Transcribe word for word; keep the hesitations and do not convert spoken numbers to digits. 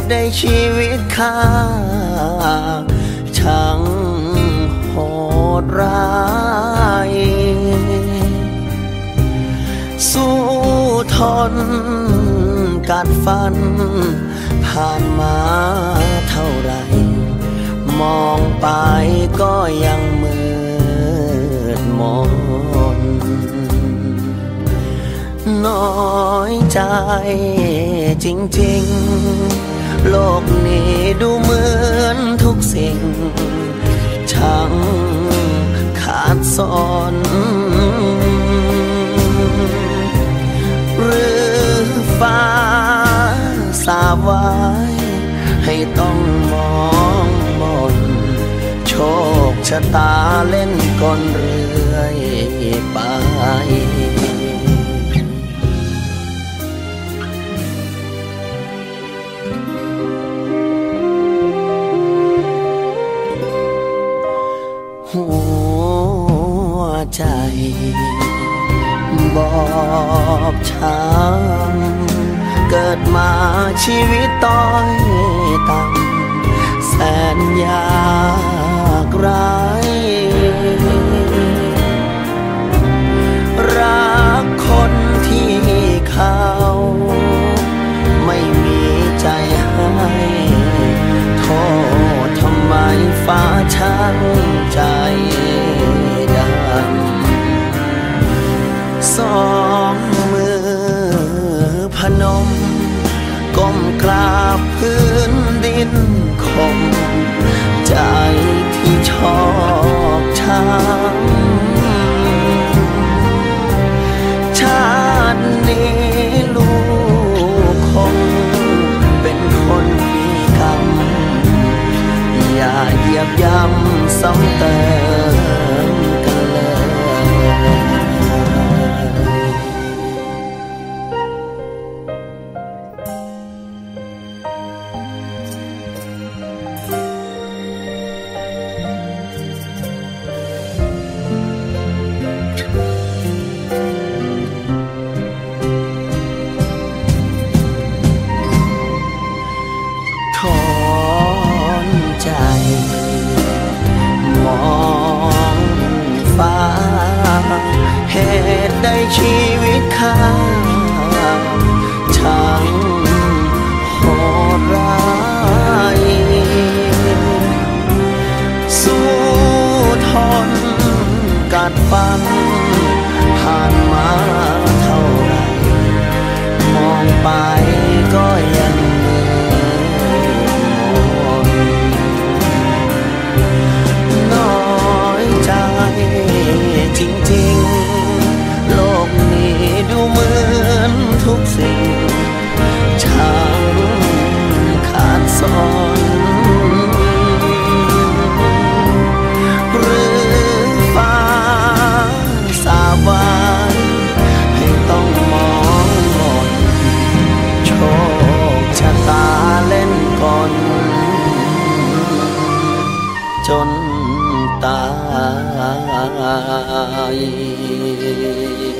ตุได้ชีวิตข้าช่างโหดร้ายสู้ทนกัดฟันผ่านมาเท่าไรมองไปก็ยังมืดมนน้อยใจจริงๆโลกนี้ดูเหมือนทุกสิ่งช่างขาดสนหรือฟ้าสาบไว้ให้ต้องมองมนโชคชะตาเล่นกลเรื่อยไปหัวใจบอบช้ำเกิดมาชีวิตต้อยต่ำแสนยากไร้รักคนที่เขาไม่มีใจให้โทษทำไมฟ้าช่างใจดำสองมือพนมก้มกราบพื้นดินคมใจที่ชอกช้ำชาตินี้ลูกคงเป็นคนมีกรรมอย่าเหยียบย่ำซ้ำเติมกันเลยถอนใจมองฟ้าเหตุใดชีวิตข้าช่างโหดร้ายสู้ทนกัดฟันผ่านมาเท่าไรมองไปก็ยังจริงๆโลกนี้ดูเหมือนทุกสิ่งช่างขาดสนหรือฟ้าสาบานให้ต้องมองมนโชคชะตาเล่นกลจนตาย